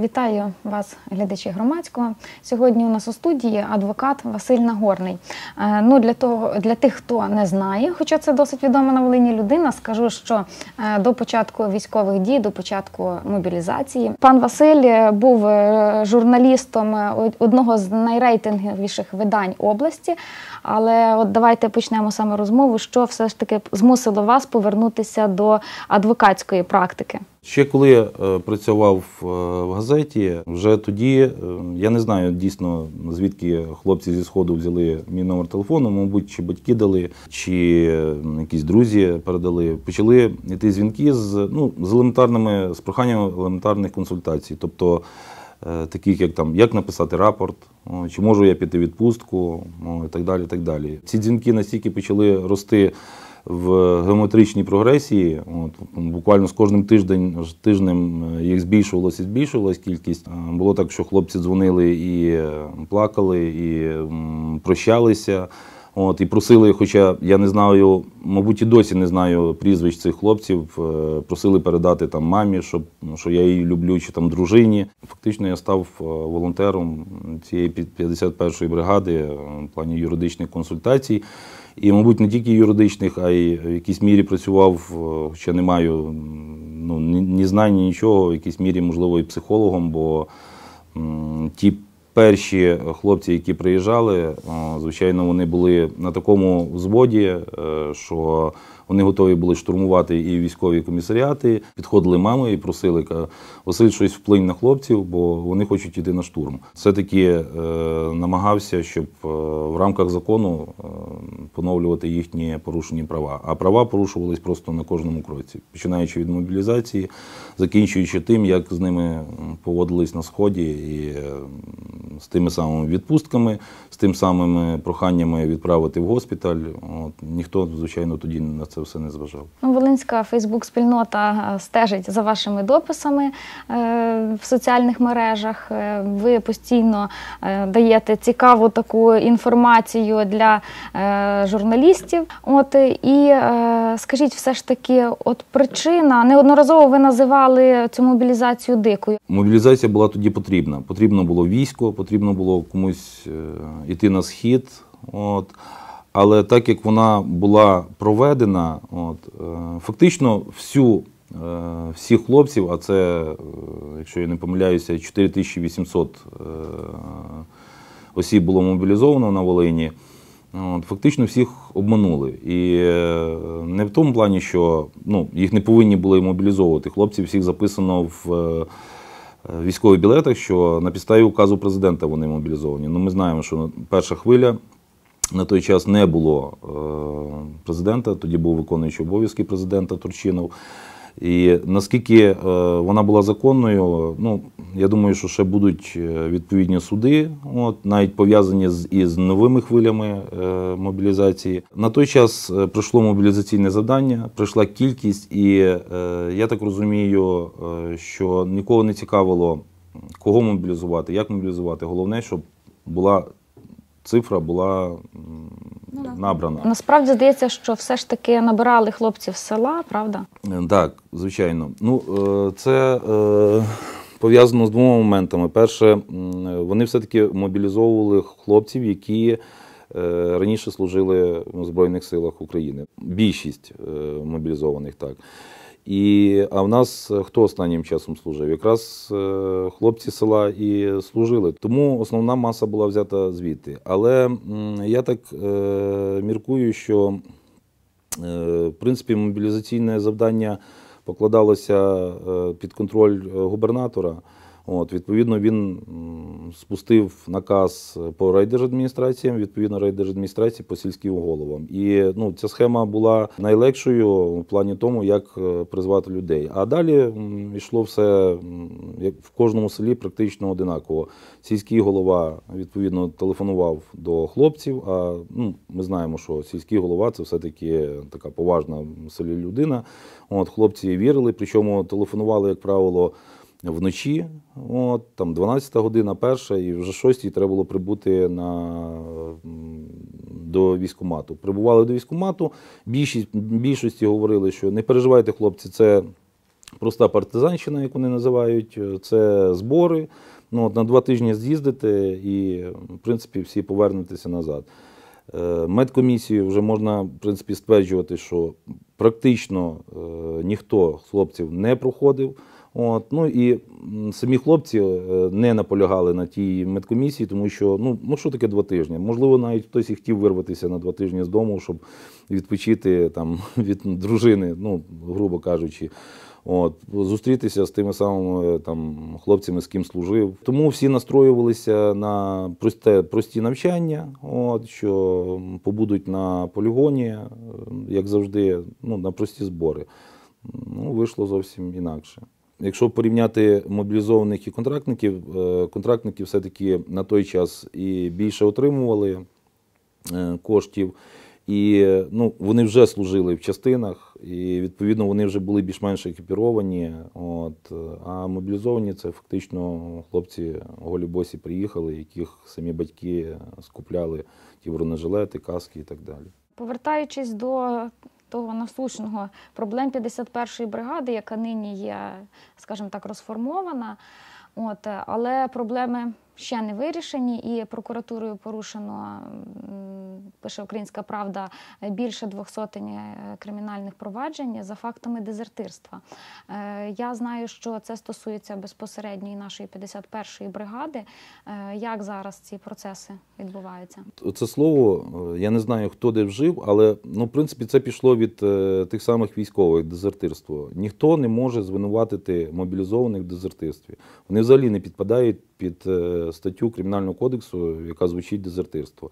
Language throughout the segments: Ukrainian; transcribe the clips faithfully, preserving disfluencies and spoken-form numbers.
Вітаю вас, глядачі громадського. Сьогодні у нас у студії адвокат Василь Нагорний. Ну, для того, для тих, хто не знає, хоча це досить відома на Волині людина, скажу, що до початку військових дій, до початку мобілізації, пан Василь був журналістом одного з найрейтинговіших видань області. Але от давайте почнемо саме розмову, що все ж таки змусило вас повернутися до адвокатської практики. Ще коли я працював в газеті, вже тоді, я не знаю дійсно, звідки хлопці зі Сходу взяли мій номер телефону, мабуть, чи батьки дали, чи якісь друзі передали. Почали йти дзвінки з, ну, з елементарними, з проханням елементарних консультацій. Тобто, таких як там, як написати рапорт, чи можу я піти в відпустку, і так далі, так далі. Ці дзвінки настільки почали рости в геометричній прогресії, от, буквально з кожним тиждень, тижнем їх збільшувалося і збільшувалась кількість. Було так, що хлопці дзвонили і плакали, і прощалися, от, і просили, хоча я не знаю, мабуть і досі не знаю прізвищ цих хлопців, просили передати там мамі, щоб, що я її люблю, чи там дружині. Фактично я став волонтером цієї п'ятдесят першої бригади в плані юридичних консультацій. І, мабуть, не тільки юридичних, а й в якійсь мірі працював, хоча не маю ну, ні, ні знань, ні нічого, в якійсь мірі, можливо, і психологом, бо м, ті перші хлопці, які приїжджали, о, звичайно, вони були на такому взводі, е, що вони готові були штурмувати і військові комісаріати. Підходили мами і просили, кажуть, Василь, щось вплинь на хлопців, бо вони хочуть йти на штурм. Все-таки е, намагався, щоб е, в рамках закону е, поновлювати їхні порушені права. А права порушувались просто на кожному кроці, починаючи від мобілізації, закінчуючи тим, як з ними поводились на Сході, і е, з тими самими відпустками, з тим самими проханнями відправити в госпіталь. От, ніхто, звичайно, тоді на це все не зважав. Волинська фейсбук-спільнота стежить за вашими дописами е, в соціальних мережах. Ви постійно е, даєте цікаву таку інформацію для е, журналістів. От, і е, скажіть, все ж таки, от причина, неодноразово ви називали цю мобілізацію дикою. Мобілізація була тоді потрібна. Потрібно було військо, потрібно було комусь йти на схід. От. Але так як вона була проведена, от, фактично всю, всіх хлопців, а це, якщо я не помиляюся, чотири тисячі вісімсот осіб було мобілізовано на Волині, от, фактично всіх обманули. І не в тому плані, що ну, їх не повинні були мобілізовувати. Хлопців всіх записано в військових білетах, що на підставі указу президента вони мобілізовані. Ну, ми знаємо, що перша хвиля на той час не було президента, тоді був виконуючий обов'язки президента Турчинов. І наскільки вона була законною, ну, я думаю, що ще будуть відповідні суди, от, навіть пов'язані з, із новими хвилями е, мобілізації. На той час пройшло мобілізаційне завдання, прийшла кількість, і е, я так розумію, е, що нікого не цікавило, кого мобілізувати, як мобілізувати. Головне, щоб була цифра була набрана. Насправді, здається, що все ж таки набирали хлопців з села, правда? Так, звичайно. Ну, це пов'язано з двома моментами. Перше, вони все-таки мобілізовували хлопців, які раніше служили в Збройних силах України. Більшість мобілізованих, так. І, а в нас хто останнім часом служив? Якраз е, хлопці села і служили. Тому основна маса була взята звідти. Але м, я так е, міркую, що е, в принципі мобілізаційне завдання покладалося е, під контроль губернатора. От, відповідно, він спустив наказ по райдержадміністраціям, відповідно, райдержадміністрації по сільським головам. І ну, ця схема була найлегшою в плані тому, як призвати людей. А далі йшло все, як в кожному селі практично одинаково. Сільський голова, відповідно, телефонував до хлопців, а ну, ми знаємо, що сільський голова – це все-таки така поважна в селі людина. От, хлопці вірили, причому телефонували, як правило, вночі, от, там дванадцята година, перша, і вже шостій треба було прибути на, до військкомату. Прибували до військкомату, більшість, більшості говорили, що не переживайте, хлопці, це проста партизанщина, як вони називають, це збори. Ну, от на два тижні з'їздите і, в принципі, всі повернетеся назад. Медкомісію вже можна, в принципі, стверджувати, що практично е, ніхто з хлопців не проходив. От, ну і самі хлопці не наполягали на тій медкомісії, тому що, ну, ну що таке два тижні? Можливо, навіть хтось і хотів вирватися на два тижні з дому, щоб відпочити там, від дружини, ну, грубо кажучи. От, зустрітися з тими самими там, хлопцями, з ким служив. Тому всі настроювалися на просте, прості навчання, от, що побудуть на полігоні, як завжди, ну, на прості збори. Ну, вийшло зовсім інакше. Якщо порівняти мобілізованих і контрактників, контрактники все-таки на той час і більше отримували коштів, і ну, вони вже служили в частинах, і відповідно вони вже були більш-менш екіпіровані. От, а мобілізовані це фактично хлопці голі-босі приїхали, яких самі батьки скупляли ті бронежилети, каски і так далі. Повертаючись до того насущного проблем п'ятдесят першої бригади, яка нині є, скажімо так, розформована, от, але проблеми ще не вирішені, і прокуратурою порушено, пише «Українська правда», більше двох сотень кримінальних проваджень за фактами дезертирства. Я знаю, що це стосується безпосередньо і нашої п'ятдесят першої бригади. Як зараз ці процеси відбуваються? Це слово, я не знаю, хто де вжив, але, ну, в принципі, це пішло від е, тих самих військових, дезертирство. Ніхто не може звинуватити мобілізованих в дезертирстві. Вони взагалі не підпадають під е, статтю Кримінального кодексу, яка звучить дезертирство.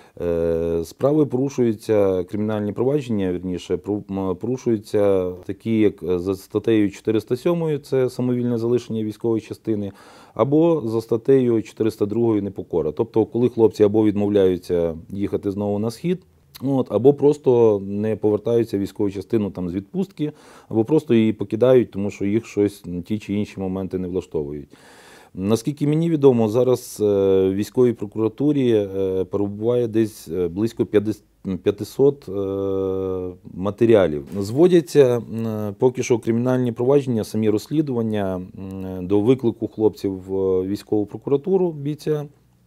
Справи порушуються, кримінальні провадження, вірніше, порушуються такі, як за статтею чотириста сьомою, це самовільне залишення військової частини, або за статтею чотириста другою непокора. Тобто, коли хлопці або відмовляються їхати знову на схід, от, або просто не повертаються в військову частину там, з відпустки, або просто її покидають, тому що їх щось ті чи інші моменти не влаштовують. Наскільки мені відомо, зараз в військовій прокуратурі перебуває десь близько п'ятсот матеріалів. Зводяться поки що кримінальні провадження, самі розслідування до виклику хлопців в військову прокуратуру, бійця.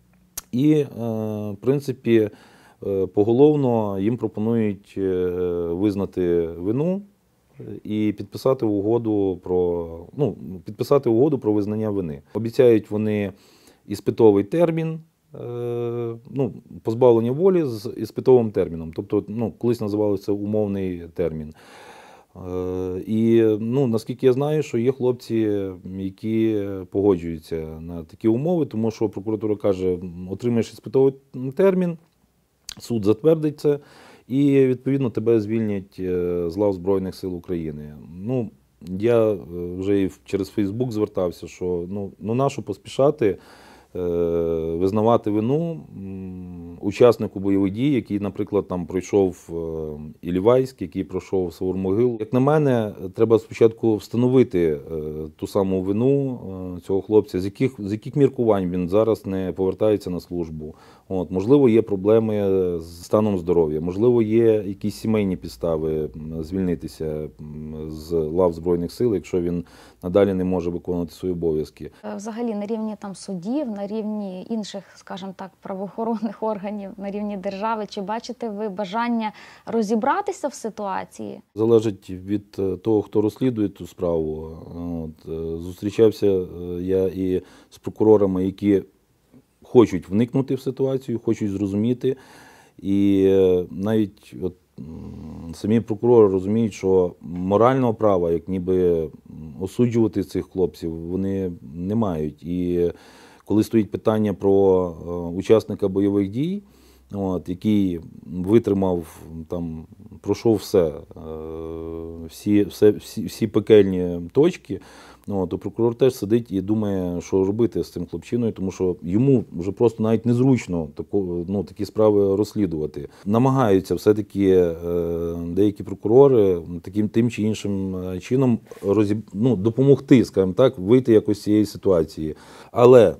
І, в принципі, поголовно їм пропонують визнати вину і підписати угоду про, ну, підписати угоду про визнання вини. Обіцяють вони іспитовий термін, е, ну, позбавлення волі з іспитовим терміном. Тобто, ну, колись називали це умовний термін. Е, і, ну, наскільки я знаю, що є хлопці, які погоджуються на такі умови, тому що прокуратура каже, отримаєш іспитовий термін, суд затвердить це, і, відповідно, тебе звільнять з лав Збройних сил України. Ну, я вже і через Фейсбук звертався, що ну, ну нащо поспішати е, визнавати вину учаснику бойових дій, який, наприклад, там пройшов Іловайськ, який пройшов Савур-Могилу. Як на мене, треба спочатку встановити е, ту саму вину е, цього хлопця, з яких, з яких міркувань він зараз не повертається на службу. От, можливо, є проблеми з станом здоров'я, можливо, є якісь сімейні підстави звільнитися з лав Збройних сил, якщо він надалі не може виконувати свої обов'язки. Взагалі на рівні там судів, на рівні інших, скажімо так, правоохоронних органів, на рівні держави, чи бачите ви бажання розібратися в ситуації? Залежить від того, хто розслідує ту справу. От, зустрічався я і з прокурорами, які хочуть вникнути в ситуацію, хочуть зрозуміти. І навіть от, самі прокурори розуміють, що морального права, як ніби осуджувати цих хлопців, вони не мають. І коли стоїть питання про учасника бойових дій, от, який витримав, там, пройшов все, всі, все, всі, всі пекельні точки, ну, то прокурор теж сидить і думає, що робити з цим хлопчиною, тому що йому вже просто навіть незручно таку, ну, такі справи розслідувати. Намагаються все-таки е, деякі прокурори таким тим чи іншим чином розіб... ну, допомогти, скажімо так, вийти якось з цієї ситуації. Але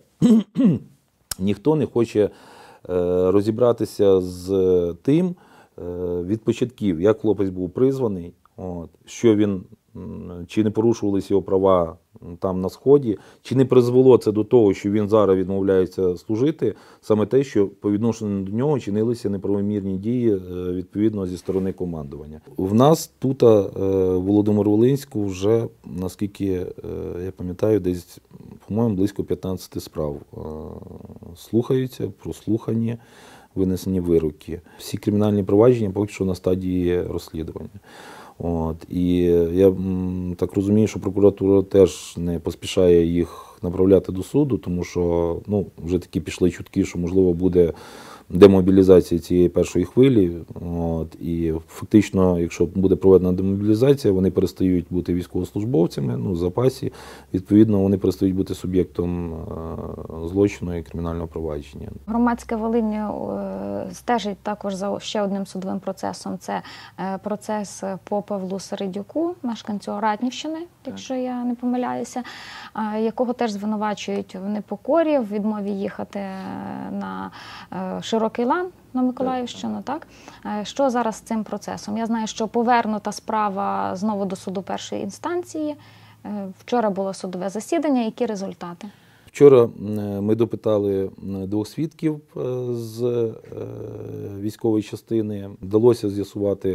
ніхто не хоче е, розібратися з тим е, від початків, як хлопець був призваний, от, що він чи не порушувалися його права там на Сході, чи не призвело це до того, що він зараз відмовляється служити, саме те, що по відношенню до нього чинилися неправомірні дії відповідно зі сторони командування. В нас тут, в Володимир-Волинську, вже, наскільки я пам'ятаю, десь, по-моєму, близько п'ятнадцяти справ слухаються, прослухані, винесені вироки. Всі кримінальні провадження поки що на стадії розслідування. От. І я м, так розумію, що прокуратура теж не поспішає їх направляти до суду, тому що ну, вже такі пішли чутки, що можливо буде демобілізація цієї першої хвилі. От. І фактично, якщо буде проведена демобілізація, вони перестають бути військовослужбовцями, ну, в запасі, відповідно, вони перестають бути суб'єктом е, злочину і кримінального провадження. Громадське Волинь е, стежить також за ще одним судовим процесом. Це е, процес по Павлу Середюку, мешканцю Ратнівщини, якщо я не помиляюся, е, якого теж звинувачують в непокорі, в відмові їхати на е, Широкий Лан, на Миколаївщину, так? Що зараз з цим процесом? Я знаю, що повернута справа знову до суду першої інстанції. Вчора було судове засідання. Які результати? Вчора ми допитали двох свідків з військової частини. Вдалося з'ясувати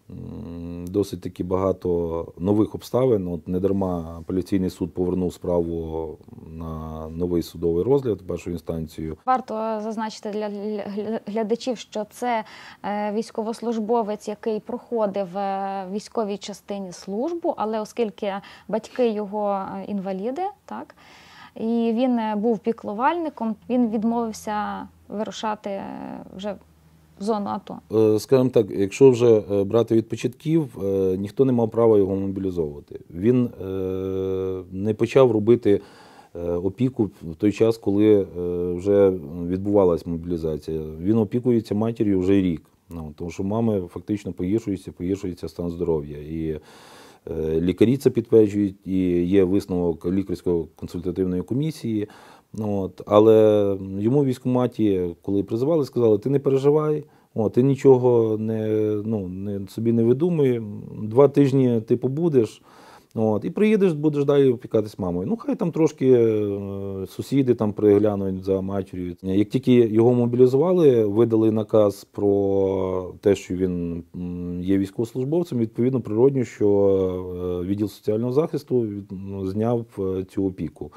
досить таки багато нових обставин. От недарма апеляційний суд повернув справу на новий судовий розгляд, першу інстанцію. Варто зазначити для глядачів, що це військовослужбовець, який проходив в військовій частині службу, але оскільки батьки його інваліди, так, і він був піклувальником, він відмовився вирушати вже в зону АТО. Скажімо так, якщо вже брати від початків, ніхто не мав права його мобілізовувати. Він не почав робити опіку в той час, коли вже відбувалась мобілізація. Він опікується матір'ю вже рік, ну, тому що мами фактично погіршується, погіршується стан здоров'я. І лікарі це підтверджують, і є висновок лікарсько-консультативної комісії. От, але йому в військкоматі, коли призивали, сказали, ти не переживай, о, ти нічого не, ну, не, собі не видумуй, два тижні ти побудеш, от, і приїдеш, будеш далі опікатись мамою. Ну, хай там трошки сусіди там приглянуть за матір'ю. Як тільки його мобілізували, видали наказ про те, що він є військовослужбовцем, відповідно природньо, що відділ соціального захисту зняв цю опіку.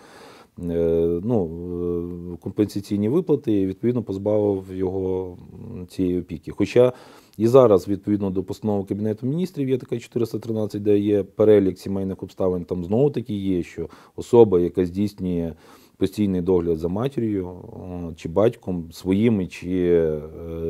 Ну, компенсаційні виплати і, відповідно, позбавив його цієї опіки. Хоча і зараз, відповідно до постанови Кабінету Міністрів, є така чотириста тринадцять, де є перелік сімейних обставин, там знову таки є, що особа, яка здійснює постійний догляд за матір'ю чи батьком, своїми чи е,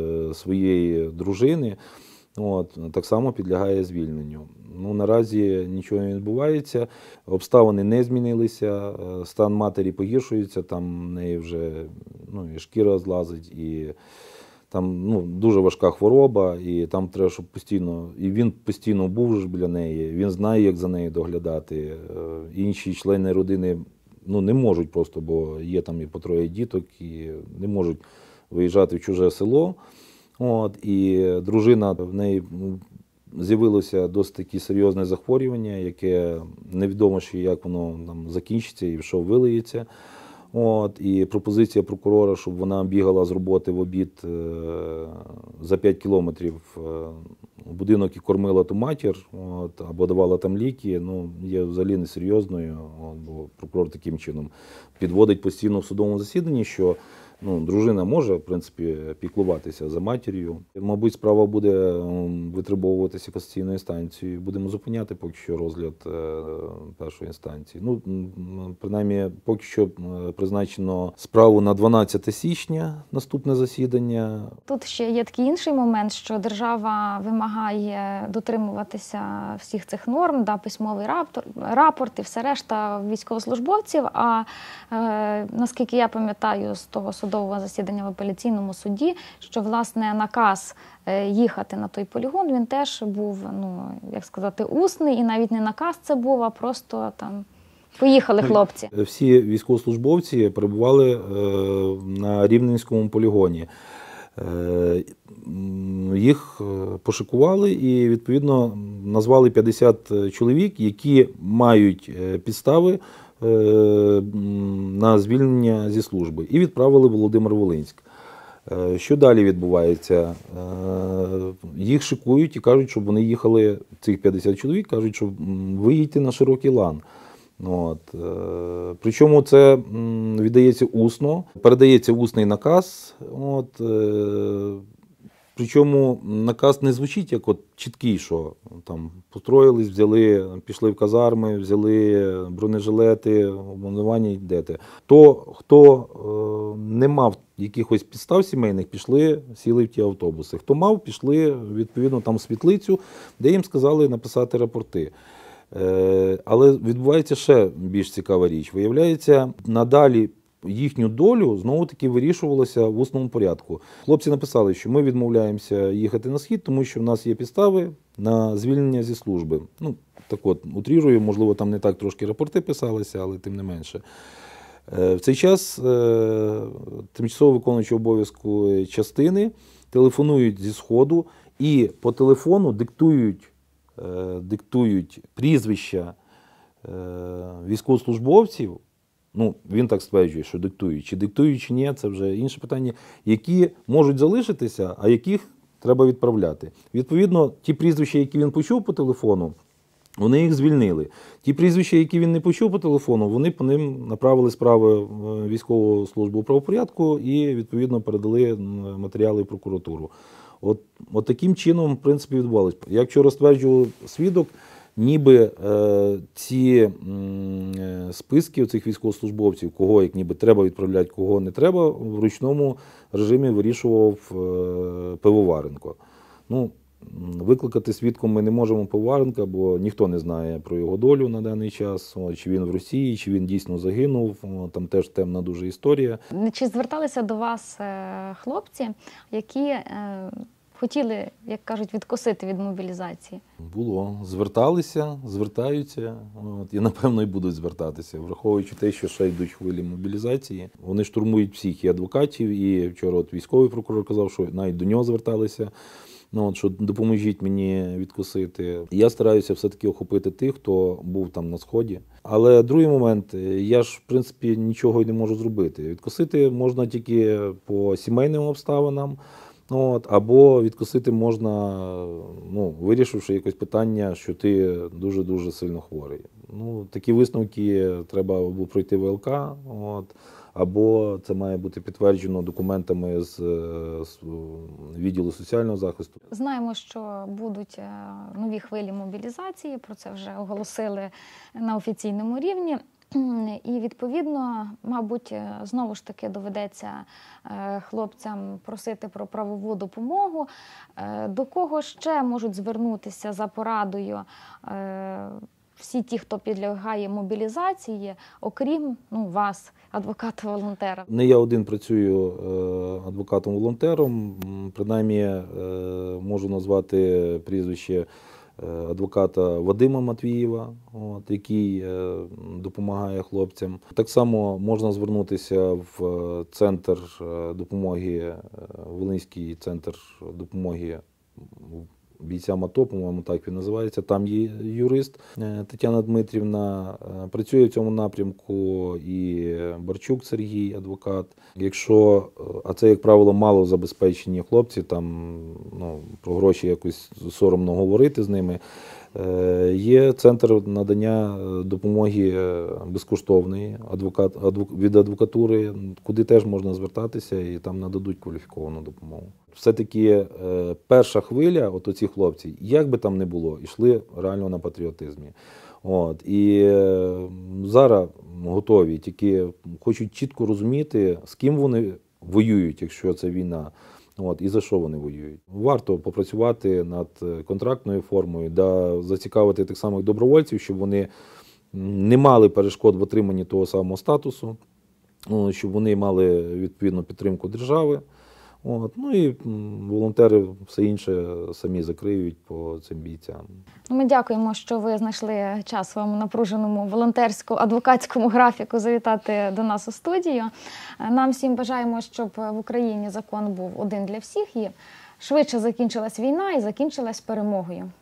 своєї дружини, от, так само підлягає звільненню. Ну, наразі нічого не відбувається, обставини не змінилися, стан матері погіршується, там в неї вже ну, і шкіра злазить, і там ну, дуже важка хвороба, і там треба, щоб постійно, і він постійно був ж біля неї, він знає, як за нею доглядати. Інші члени родини ну, не можуть просто, бо є там і по троє діток, і не можуть виїжджати в чуже село. От, і дружина, в неї з'явилося досить таке серйозне захворювання, яке невідомо ще, як воно там закінчиться і в що вилиється. От, і пропозиція прокурора, щоб вона бігала з роботи в обід за п'ять кілометрів в будинок і кормила ту матір, от, або давала там ліки, ну, є взагалі несерйозною, от, бо прокурор таким чином підводить постійно в судовому засіданні, що ну, дружина може, в принципі, піклуватися за матір'ю. Мабуть, справа буде витребовуватися касаційною інстанцією. Будемо зупиняти поки що розгляд першої інстанції. Ну, принаймні, поки що призначено справу на дванадцяте січня, наступне засідання. Тут ще є такий інший момент, що держава вимагає дотримуватися всіх цих норм, да, письмовий рапорт, рапорт і все решта військовослужбовців. А е, наскільки я пам'ятаю з того судового засідання в апеляційному суді, що, власне, наказ їхати на той полігон, він теж був, ну, як сказати, усний, і навіть не наказ це був, а просто там поїхали хлопці. Всі військовослужбовці перебували на Рівненському полігоні. Е, Їх пошикували і, відповідно, назвали п'ятдесят чоловік, які мають підстави на звільнення зі служби, і відправили в Володимир-Волинськ. Що далі відбувається? Їх шикують і кажуть, щоб вони їхали, цих п'ятдесят чоловік, кажуть, що ви їдьте на широкий лан. От. Причому це віддається усно, передається усний наказ. От. Причому наказ не звучить як от чіткий, що там построїлись, взяли, пішли в казарми, взяли бронежилети, обманування, йдете. То, хто е, не мав якихось підстав сімейних, пішли, сіли в ті автобуси. Хто мав, пішли, відповідно, там в світлицю, де їм сказали написати рапорти. Е, але відбувається ще більш цікава річ. Виявляється, надалі їхню долю знову-таки вирішувалося в усному порядку. Хлопці написали, що ми відмовляємося їхати на схід, тому що в нас є підстави на звільнення зі служби. Ну, так от, утрірую, можливо, там не так трошки рапорти писалися, але тим не менше. В цей час тимчасово виконуючий обов'язку частини телефонують зі Сходу і по телефону диктують, диктують прізвища військовослужбовців. Ну, він так стверджує, що диктують. Чи диктують, чи ні, це вже інше питання, які можуть залишитися, а яких треба відправляти. Відповідно, ті прізвища, які він почув по телефону, вони їх звільнили. Ті прізвища, які він не почув по телефону, вони по ним направили справи в військову службу правопорядку і, відповідно, передали матеріали в прокуратуру. От, от таким чином, в принципі, відбувалося. Як вчора стверджував свідок, ніби е, ці е, списки цих військовослужбовців, кого як ніби треба відправляти, кого не треба, в ручному режимі вирішував е, Пивоваренко. Ну, викликати свідком ми не можемо Пивоваренка, бо ніхто не знає про його долю на даний час, о, чи він в Росії, чи він дійсно загинув, о, там теж темна дуже історія. Чи зверталися до вас е, хлопці, які е, хотіли, як кажуть, відкосити від мобілізації? Було. Зверталися, звертаються, от, і напевно і будуть звертатися, враховуючи те, що ще йдуть хвилі мобілізації. Вони штурмують всіх і адвокатів, і вчора от військовий прокурор казав, що навіть до нього зверталися, ну, от, що допоможіть мені відкосити. Я стараюся все-таки охопити тих, хто був там на Сході. Але другий момент, я ж, в принципі, нічого й не можу зробити. Відкосити можна тільки по сімейним обставинам, от, або відкосити можна, ну, вирішивши якось питання, що ти дуже-дуже сильно хворий. Ну, такі висновки треба або пройти В Л К, от, або це має бути підтверджено документами з, з відділу соціального захисту. Знаємо, що будуть нові хвилі мобілізації, про це вже оголосили на офіційному рівні. І, відповідно, мабуть, знову ж таки доведеться хлопцям просити про правову допомогу. До кого ще можуть звернутися за порадою всі ті, хто підлягає мобілізації, окрім, ну, вас, адвоката-волонтера? Не я один працюю адвокатом-волонтером, принаймні можу назвати прізвище адвоката Вадима Матвієва, от, який допомагає хлопцям. Так само можна звернутися в центр допомоги, Волинський центр допомоги бійцям АТО, по-моєму, так він називається. Там є юрист Тетяна Дмитрівна, працює в цьому напрямку і Барчук Сергій, адвокат. Якщо, а це, як правило, мало забезпечені хлопці, там, ну, про гроші якось соромно говорити з ними, є центр надання допомоги безкоштовної адвокат, адвок, від адвокатури, куди теж можна звертатися і там нададуть кваліфіковану допомогу. Все-таки перша хвиля, от оці хлопці, як би там не було, йшли реально на патріотизмі. От, і зараз готові, тільки хочуть чітко розуміти, з ким вони воюють, якщо це війна. От, і за що вони воюють. Варто попрацювати над контрактною формою, да, зацікавити тих самих добровольців, щоб вони не мали перешкод в отриманні того самого статусу, щоб вони мали відповідну підтримку держави. От. Ну і м, волонтери все інше самі закриють по цим бійцям. Ми дякуємо, що ви знайшли час в своєму напруженому волонтерсько-адвокатському графіку завітати до нас у студію. Нам всім бажаємо, щоб в Україні закон був один для всіх і швидше закінчилась війна і закінчилась перемогою.